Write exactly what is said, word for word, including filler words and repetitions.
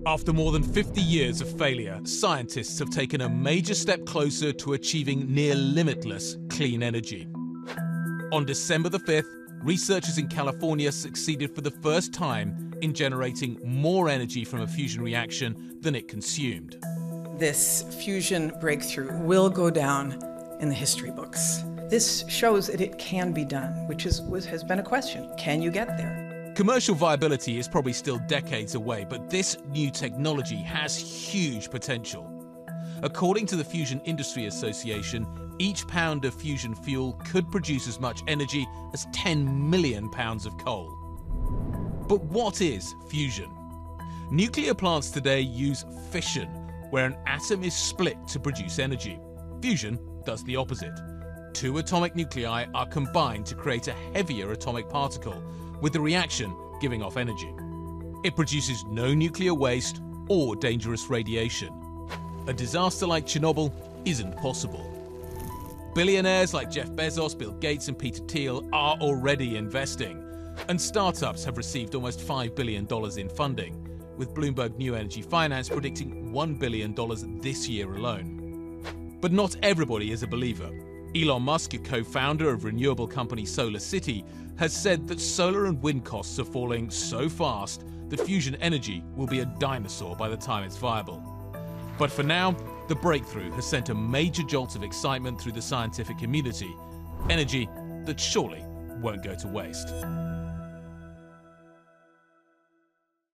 After more than fifty years of failure, scientists have taken a major step closer to achieving near limitless clean energy. On December the fifth, researchers in California succeeded for the first time in generating more energy from a fusion reaction than it consumed. This fusion breakthrough will go down in the history books. This shows that it can be done, which is, has been a question. Can you get there? Commercial viability is probably still decades away, but this new technology has huge potential. According to the Fusion Industry Association, each pound of fusion fuel could produce as much energy as ten million pounds of coal. But what is fusion? Nuclear plants today use fission, where an atom is split to produce energy. Fusion does the opposite. Two atomic nuclei are combined to create a heavier atomic particle, with the reaction giving off energy. It produces no nuclear waste or dangerous radiation. A disaster like Chernobyl isn't possible. Billionaires like Jeff Bezos, Bill Gates and Peter Thiel are already investing, and startups have received almost five billion dollars in funding, with Bloomberg New Energy Finance predicting one billion dollars this year alone. But not everybody is a believer. Elon Musk, a co-founder of renewable company Solar City, has said that solar and wind costs are falling so fast that fusion energy will be a dinosaur by the time it's viable. But for now, the breakthrough has sent a major jolt of excitement through the scientific community, energy that surely won't go to waste.